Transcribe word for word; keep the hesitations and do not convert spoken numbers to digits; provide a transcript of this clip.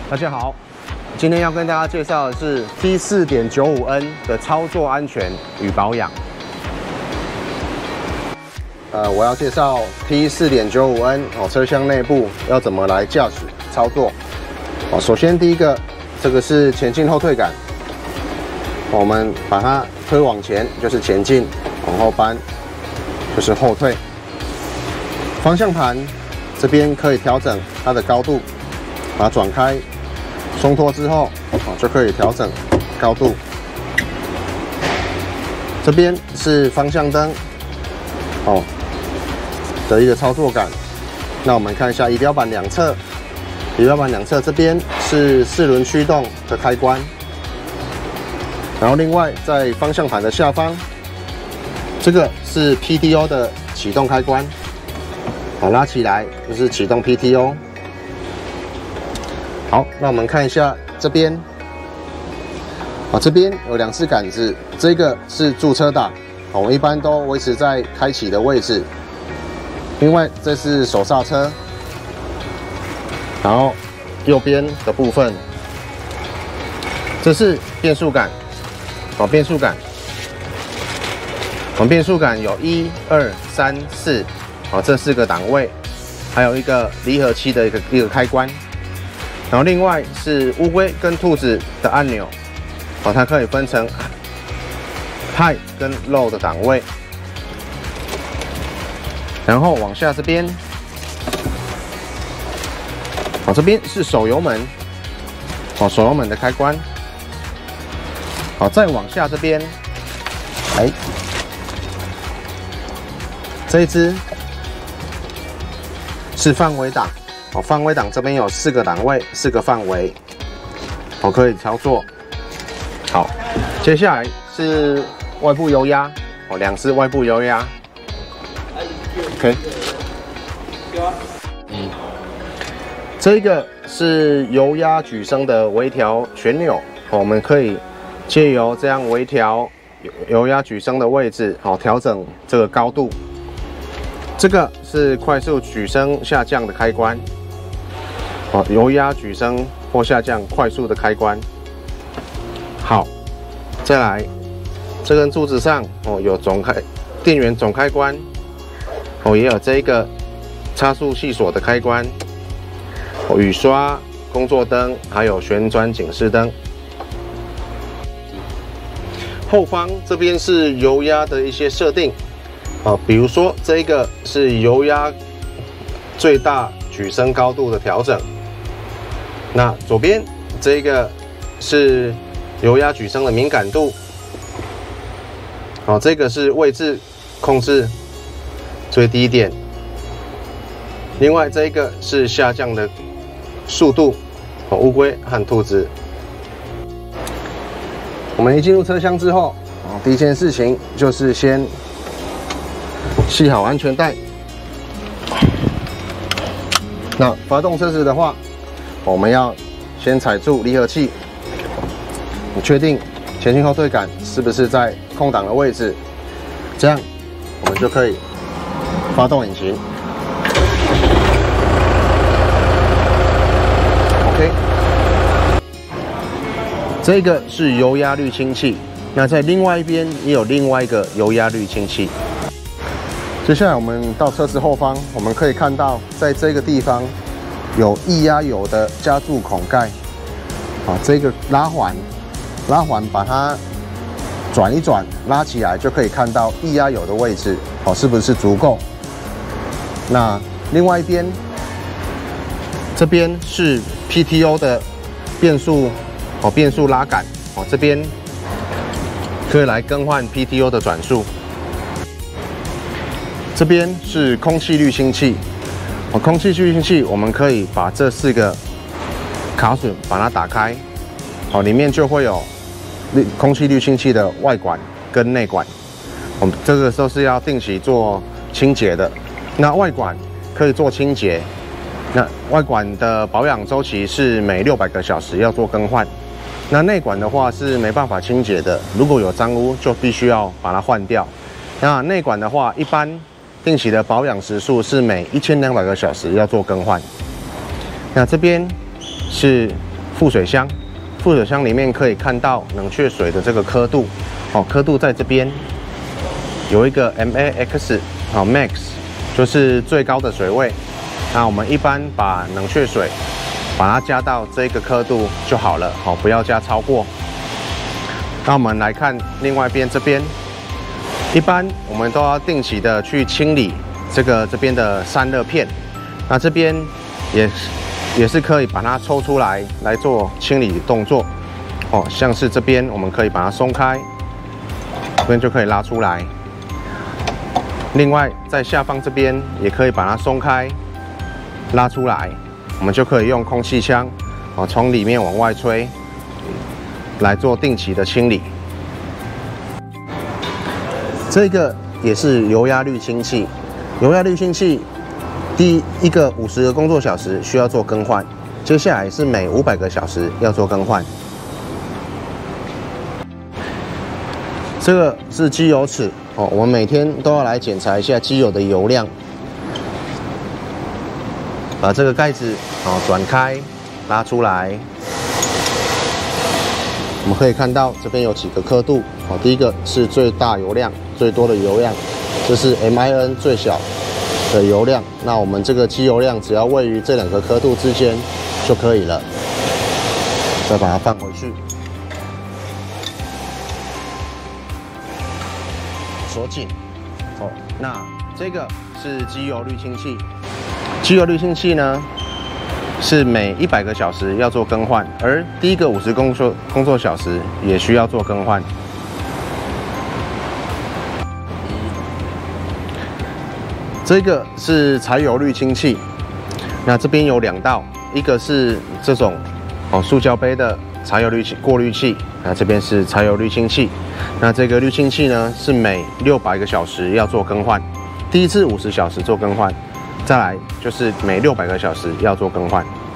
大家好，今天要跟大家介绍的是 T 四点九五 N 的操作安全与保养。呃，我要介绍 T 四点九五 N 哦，车厢内部要怎么来驾驶操作。哦，首先第一个，这个是前进后退杆，我们把它推往前就是前进，往后搬就是后退。方向盘这边可以调整它的高度，把它转开。 松脱之后，哦就可以调整高度。这边是方向灯，哦的一个操作杆。那我们看一下仪表板两侧，仪表板两侧这边是四轮驱动的开关。然后另外在方向盘的下方，这个是 P T O 的启动开关，好拉起来就是启动 P T O。 好，那我们看一下这边，啊，这边有两支杆子，这个是驻车档，我们一般都维持在开启的位置。另外，这是手刹车，然后右边的部分，这是变速杆，哦，变速杆，我们变速杆有一、二、三、四，哦，这四个档位，还有一个离合器的一个一个开关。 然后另外是乌龟跟兔子的按钮，哦，它可以分成 High 跟 Low 的档位。然后往下这边，哦，这边是手油门，哦，手油门的开关。好，再往下这边，哎，这一支是范围档。 哦，范围档这边有四个档位，四个范围，我可以操作。好，接下来是外部油压，哦，两支外部油压。OK。嗯，这个是油压举升的微调旋钮，哦，我们可以借由这样微调油压举升的位置，好，调整这个高度。这个是快速举升下降的开关。 哦，油压举升或下降快速的开关。好，再来，这根柱子上哦有总开电源总开关，哦也有这一个差速系锁的开关，哦雨刷、工作灯，还有旋转警示灯。后方这边是油压的一些设定，哦，比如说这一个是油压最大举升高度的调整。 那左边这个是油压举升的敏感度，好，这个是位置控制最低点。另外这个是下降的速度，哦，乌龟和兔子。我们一进入车厢之后，哦，第一件事情就是先系好安全带。那发动车子的话。 我们要先踩住离合器，你确定前进后退杆是不是在空档的位置？这样我们就可以发动引擎。OK， 这个是油压滤清器，那在另外一边也有另外一个油压滤清器。接下来我们到车子后方，我们可以看到在这个地方。 有液压油的加注孔盖，啊，这个拉环，拉环把它转一转，拉起来就可以看到液压油的位置，哦，是不是足够？那另外一边，这边是 P T O 的变速，哦，变速拉杆，哦，这边可以来更换 P T O 的转速。这边是空气滤清器。 哦，空气滤清器，我们可以把这四个卡榫把它打开，哦，里面就会有滤空气滤清器的外管跟内管，我们这个时候是要定期做清洁的。那外管可以做清洁，那外管的保养周期是每六百个小时要做更换。那内管的话是没办法清洁的，如果有脏污就必须要把它换掉。那内管的话，一般 定期的保养时数是每一千两百个小时要做更换。那这边是副水箱，副水箱里面可以看到冷却水的这个刻度，哦，刻度在这边有一个 M A X， 好 Max 就是最高的水位。那我们一般把冷却水把它加到这个刻度就好了，好，不要加超过。那我们来看另外一边这边，一般我们都要定期的去清理这个这边的散热片，那这边也是也是可以把它抽出来来做清理动作，哦，像是这边我们可以把它松开，这边就可以拉出来。另外在下方这边也可以把它松开，拉出来，我们就可以用空气枪，哦，从里面往外吹，来做定期的清理。这个也是油压滤清器，油压滤清器第一个五十个工作小时需要做更换，接下来是每五百个小时要做更换。这个是机油尺哦，我们每天都要来检查一下机油的油量。把这个盖子哦转开，拉出来，我们可以看到这边有几个刻度哦。第一个是最大油量、最多的油量，这是 M I N 最小的油量。那我们这个机油量只要位于这两个刻度之间就可以了。再把它放回去，锁紧。哦，那这个是机油滤清器。机油滤清器呢，是每一百个小时要做更换，而第一个五十工作工作小时也需要做更换。这个是柴油滤清器，那这边有两道，一个是这种哦塑胶杯的柴油滤清过滤器，那这边是柴油滤清器。那这个滤清器呢，是每六百个小时要做更换，第一次五十小时做更换。再来就是每六百个小时要做更换。